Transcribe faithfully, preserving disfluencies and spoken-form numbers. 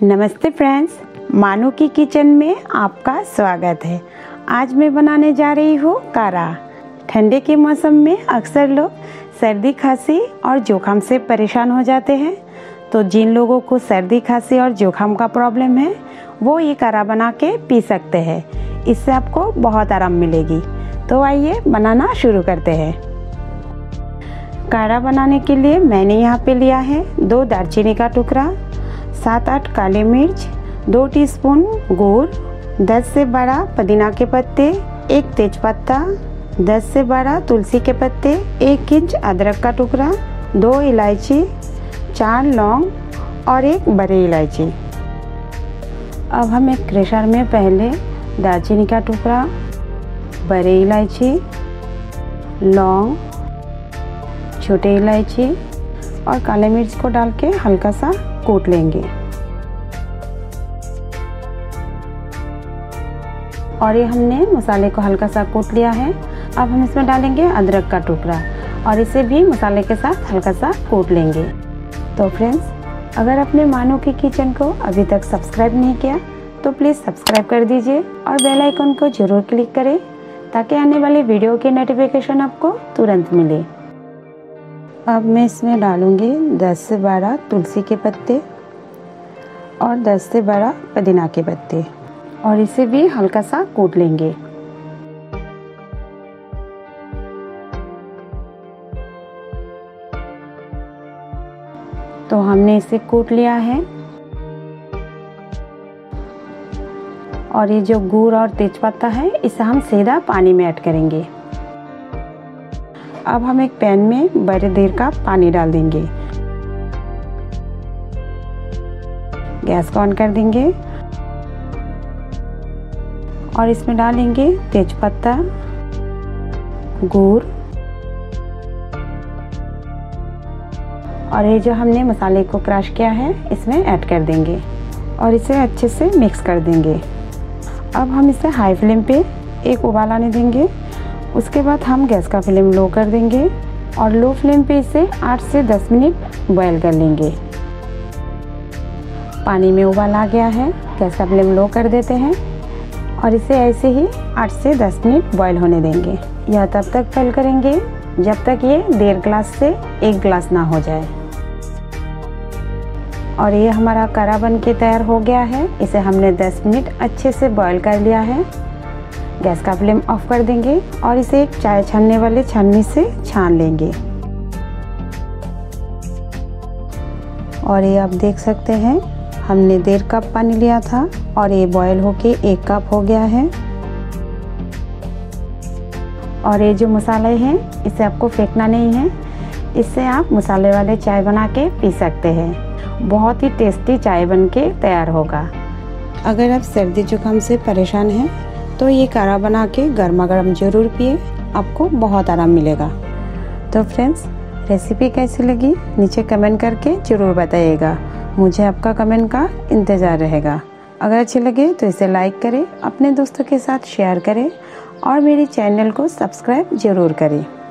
नमस्ते फ्रेंड्स, मानू की किचन में आपका स्वागत है। आज मैं बनाने जा रही हूँ काढ़ा। ठंडे के मौसम में अक्सर लोग सर्दी खांसी और जुकाम से परेशान हो जाते हैं। तो जिन लोगों को सर्दी खांसी और जुकाम का प्रॉब्लम है वो ये काढ़ा बना के पी सकते हैं। इससे आपको बहुत आराम मिलेगी। तो आइए बनाना शुरू करते हैं। काढ़ा बनाने के लिए मैंने यहाँ पे लिया है दो दालचीनी का टुकड़ा, सात आठ काली मिर्च, दो टीस्पून गुड़, दस से बारह पुदीना के पत्ते, एक तेजपत्ता, दस से बारह तुलसी के पत्ते, एक इंच अदरक का टुकड़ा, दो इलायची, चार लौंग और एक बड़ी इलायची। अब हम एक क्रेशर में पहले दालचीनी का टुकड़ा, बड़ी इलायची, लौंग, छोटी इलायची और काले मिर्च को डाल के हल्का सा कूट लेंगे। और ये हमने मसाले को हल्का सा कूट लिया है। अब हम इसमें डालेंगे अदरक का टुकड़ा और इसे भी मसाले के साथ हल्का सा कूट लेंगे। तो फ्रेंड्स, अगर आपने मानू की किचन को अभी तक सब्सक्राइब नहीं किया तो प्लीज़ सब्सक्राइब कर दीजिए और बेल आइकन को ज़रूर क्लिक करें ताकि आने वाली वीडियो की नोटिफिकेशन आपको तुरंत मिले। अब मैं इसमें डालूंगी दस से बारह तुलसी के पत्ते और दस से बारह पुदीना के पत्ते और इसे भी हल्का सा कूट लेंगे। तो हमने इसे कूट लिया है और ये जो गुड़ और तेजपत्ता है इसे हम सीधा पानी में ऐड करेंगे। अब हम एक पैन में बड़े देर का पानी डाल देंगे। गैस को ऑन कर देंगे और इसमें डालेंगे तेजपत्ता, गुड़ और ये जो हमने मसाले को क्रश किया है इसमें ऐड कर देंगे और इसे अच्छे से मिक्स कर देंगे। अब हम इसे हाई फ्लेम पे एक उबाल आने देंगे। उसके बाद हम गैस का फ्लेम लो कर देंगे और लो फ्लेम पे इसे आठ से दस मिनट बॉयल कर लेंगे। पानी में उबाल आ गया है, गैस का फ्लेम लो कर देते हैं और इसे ऐसे ही आठ से दस मिनट बॉयल होने देंगे। यह तब तक बॉयल करेंगे जब तक ये डेढ़ ग्लास से एक ग्लास ना हो जाए। और ये हमारा काढ़ा बन के तैयार हो गया है। इसे हमने दस मिनट अच्छे से बॉयल कर लिया है। गैस का फ्लेम ऑफ कर देंगे और इसे एक चाय छानने वाले छन्नी से छान लेंगे। और ये आप देख सकते हैं हमने डेढ़ कप पानी लिया था और ये बॉयल होके एक कप हो गया है। और ये जो मसाले हैं इसे आपको फेंकना नहीं है, इससे आप मसाले वाले चाय बना के पी सकते हैं। बहुत ही टेस्टी चाय बन के तैयार होगा। अगर आप सर्दी जुकाम से परेशान हैं तो ये काढ़ा बना के गर्मा गर्म जरूर पिए, आपको बहुत आराम मिलेगा। तो फ्रेंड्स, रेसिपी कैसी लगी नीचे कमेंट करके ज़रूर बताइएगा। मुझे आपका कमेंट का इंतज़ार रहेगा। अगर अच्छे लगे तो इसे लाइक करें, अपने दोस्तों के साथ शेयर करें और मेरे चैनल को सब्सक्राइब ज़रूर करें।